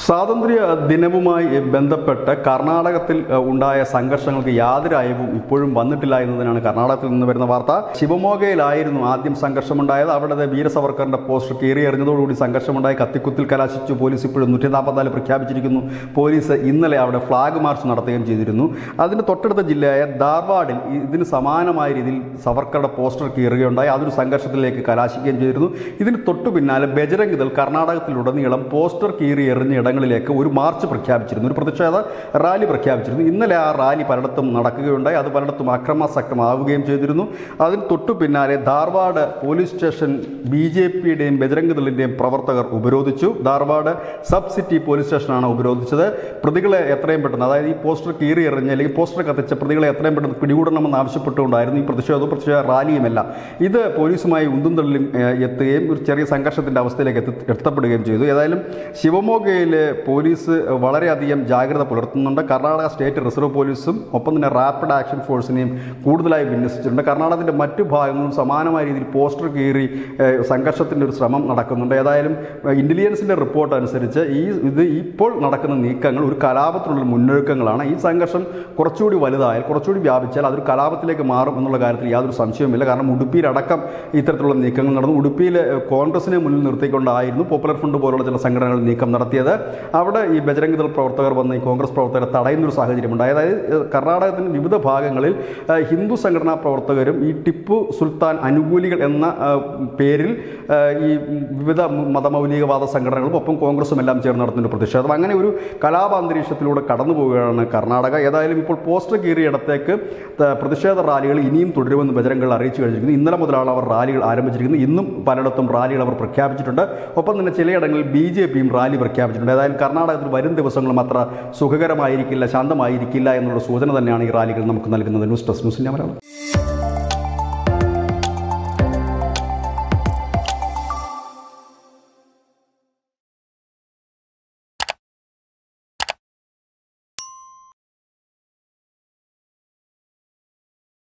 സ്വാതന്ത്ര്യ ദിനവുമായി ബന്ധപ്പെട്ട് കർണാടകത്തിൽ ഉണ്ടായ സംഘർഷങ്ങൾക്ക് യാതൊരു അയവും ഇപ്പോഴും വന്നിട്ടില്ല എന്നതിനാണ് കർണാടകത്തിൽ നിന്ന് വരുന്ന വാർത്ത. ശിവമോഗയിലായിരുന്നു ആദ്യം സംഘർഷമുണ്ടായത്. അവിടെ വീര സവർക്കറിന്റെ പോസ്റ്റർ കീറിയെറിഞ്ഞതോടുകൂടി സംഘർഷമുണ്ടായി, കത്തിക്കുത്തിൽ കലാശിച്ചു. പോലീസ് ഇപ്പോഴും 144 പ്രഖ്യാപിച്ചിരിക്കുന്നു. പോലീസ് ഇന്നലെ അവിടെ ഫ്ലാഗ് മാർച്ച് നടത്തുകയും ചെയ്തിരുന്നു. അതിന് തൊട്ടടുത്ത ജില്ലയായ ധാർവാഡിൽ ഇതിന് സമാനമായ രീതിയിൽ സവർക്കറുടെ പോസ്റ്റർ കീറുകയുണ്ടായി. അതൊരു സംഘർഷത്തിലേക്ക് കലാശിക്കുകയും ചെയ്തിരുന്നു. ഇതിന് തൊട്ടു പിന്നാലെ ബജ്രംഗ് ദൾ കർണാടകത്തിലുടനീളം പോസ്റ്റർ കീറി എറിഞ്ഞ ഇടങ്ങളിലേക്ക് ഒരു മാർച്ച് പ്രഖ്യാപിച്ചിരുന്നു, ഒരു പ്രതിഷേധ റാലി പ്രഖ്യാപിച്ചിരുന്നു. ഇന്നലെ ആ റാലി പലയിടത്തും നടക്കുകയുണ്ടായി. അത് പലയിടത്തും അക്രമാസക്തമാവുകയും ചെയ്തിരുന്നു. അതിന് തൊട്ടു പിന്നാലെ ധാർവാഡ് പോലീസ് സ്റ്റേഷൻ BJPയുടെയും ബജ്രംഗ് ദളിൻ്റെയും പ്രവർത്തകർ ഉപരോധിച്ചു. ധാർവാഡ് സബ് സിറ്റി പോലീസ് സ്റ്റേഷനാണ് ഉപരോധിച്ചത്. പ്രതികളെ എത്രയും പെട്ടെന്ന്, അതായത് ഈ പോസ്റ്റർ കീറി എറിഞ്ഞ് അല്ലെങ്കിൽ പോസ്റ്റർ കത്തിച്ച പ്രതികളെ എത്രയും പെട്ടെന്ന് പിടികൂടണമെന്ന് ആവശ്യപ്പെട്ടുകൊണ്ടായിരുന്നു ഈ പ്രതിഷേധ റാലിയുമെല്ലാം. ഇത് പോലീസുമായി ഉന്തും തള്ളിലും എത്തുകയും ഒരു ചെറിയ സംഘർഷത്തിൻ്റെ അവസ്ഥയിലേക്ക് എത്തപ്പെടുകയും ചെയ്തു. ഏതായാലും ശിവമോഗയിൽ പോലീസ് വളരെയധികം ജാഗ്രത പുലർത്തുന്നുണ്ട്. കർണാടക സ്റ്റേറ്റ് റിസർവ് പോലീസും ഒപ്പം തന്നെ റാപ്പിഡ് ആക്ഷൻ ഫോഴ്സിനെയും കൂടുതലായി വിന്യസിച്ചിട്ടുണ്ട്. കർണാടകത്തിൻ്റെ മറ്റു ഭാഗങ്ങളും സമാനമായ രീതിയിൽ പോസ്റ്റർ കീറി സംഘർഷത്തിൻ്റെ ഒരു ശ്രമം നടക്കുന്നുണ്ട്. ഏതായാലും ഇൻ്റലിജൻസിൻ്റെ റിപ്പോർട്ട് അനുസരിച്ച് ഇത് ഇപ്പോൾ നടക്കുന്ന നീക്കങ്ങൾ ഒരു കലാപത്തിലുള്ള മുന്നൊരുക്കങ്ങളാണ്. ഈ സംഘർഷം കുറച്ചുകൂടി വലുതായാൽ, കുറച്ചുകൂടി വ്യാപിച്ചാൽ അതൊരു കലാപത്തിലേക്ക് മാറും എന്നുള്ള കാര്യത്തിൽ യാതൊരു സംശയവുമില്ല. കാരണം ഉടുപ്പിയിലടക്കം ഇത്തരത്തിലുള്ള നീക്കങ്ങൾ നടന്നു. ഉടുപ്പിയിൽ കോൺഗ്രസിനെ മുന്നിൽ നിർത്തിക്കൊണ്ടായിരുന്നു പോപ്പുലർ ഫ്രണ്ട് പോലുള്ള ചില സംഘടനകൾ നീക്കം നടത്തിയത്. അവിടെ ഈ ബജ്രംഗ് ദൾ പ്രവർത്തകർ വന്ന് ഈ കോൺഗ്രസ് പ്രവർത്തകരെ തടയുന്നൊരു സാഹചര്യമുണ്ടായി. അതായത് കർണാടകത്തിൻ്റെ വിവിധ ഭാഗങ്ങളിൽ ഹിന്ദു സംഘടനാ പ്രവർത്തകരും ഈ ടിപ്പു സുൽത്താൻ അനുകൂലികൾ എന്ന പേരിൽ ഈ വിവിധ മതമൗലികവാദ സംഘടനകളും ഒപ്പം കോൺഗ്രസും എല്ലാം ചേർന്ന് നടത്തുന്ന പ്രതിഷേധം, അങ്ങനെ ഒരു കലാപാന്തരീക്ഷത്തിലൂടെ കടന്നു പോവുകയാണ് കർണാടക. ഏതായാലും ഇപ്പോൾ പോസ്റ്റർ കീറിയിടത്തേക്ക് പ്രതിഷേധ റാലികൾ ഇനിയും തുടരുമെന്ന് ബജ്രംഗ് ദൾ അറിയിച്ചു കഴിഞ്ഞിരിക്കുന്നു. ഇന്നലെ മുതലാണ് അവർ റാലികൾ ആരംഭിച്ചിരിക്കുന്നത്. ഇന്നും പലയിടത്തും റാലികൾ അവർ പ്രഖ്യാപിച്ചിട്ടുണ്ട്. ഒപ്പം തന്നെ ചിലയിടങ്ങളിൽ BJPയും റാലി പ്രഖ്യാപിച്ചിട്ടുണ്ട്. ഏതായാലും കർണാടകത്തിൽ വരും ദിവസങ്ങളും അത്ര സുഖകരമായിരിക്കില്ല, ശാന്തമായിരിക്കില്ല എന്നുള്ള സൂചന തന്നെയാണ് ഈ റാലികൾ നമുക്ക് നൽകുന്നത്. News desk, news India Malayalam.